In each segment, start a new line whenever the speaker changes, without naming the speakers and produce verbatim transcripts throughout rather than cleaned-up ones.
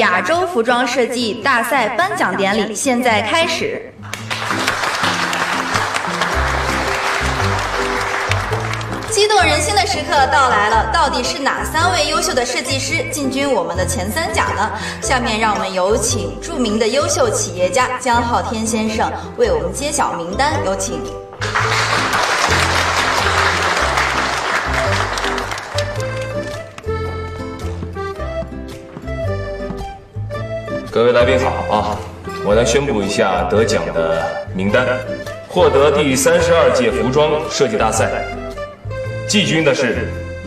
亚洲服装设计大赛颁奖典礼现在开始。激动人心的时刻到来了，到底是哪三位优秀的设计师进军我们的前三甲呢？下面让我们有请著名的优秀企业家江浩天先生为我们揭晓名单，有请。
各位来宾好啊！我来宣布一下得奖的名单。获得第三十二届服装设计大赛季军的是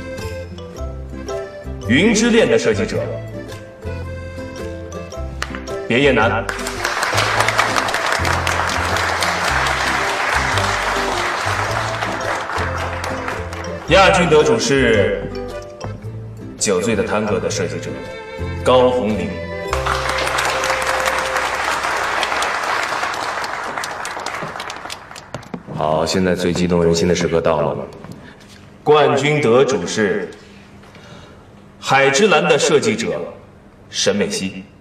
云之恋的设计者别叶楠。亚军得主是酒醉的探戈的设计者高红林。 好，现在最激动人心的时刻到了。冠军得主是海之蓝的设计者沈美熙。